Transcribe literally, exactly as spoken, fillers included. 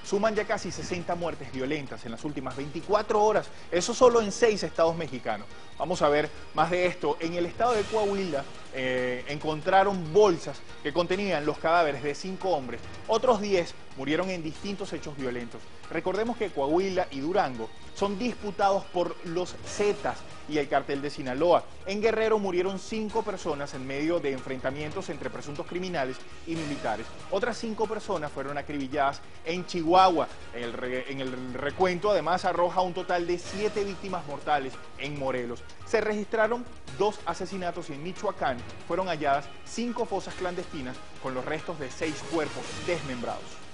suman ya casi sesenta muertes violentas en las últimas veinticuatro horas, eso solo en seis estados mexicanos. Vamos a ver más de esto. En el estado de Coahuila eh, encontraron bolsas que contenían los cadáveres de cinco hombres. Otros diez murieron en distintos hechos violentos. Recordemos que Coahuila y Durango son disputados por los Zetas y el cartel de Sinaloa. En Guerrero murieron cinco personas en medio de enfrentamientos entre presuntos criminales y militares. Otras cinco personas fueron acribilladas en Chihuahua. En el, re, en el recuento además arroja un total de siete víctimas mortales en Morelos. Se registraron dos asesinatos y en Michoacán fueron halladas cinco fosas clandestinas con los restos de seis cuerpos desmembrados.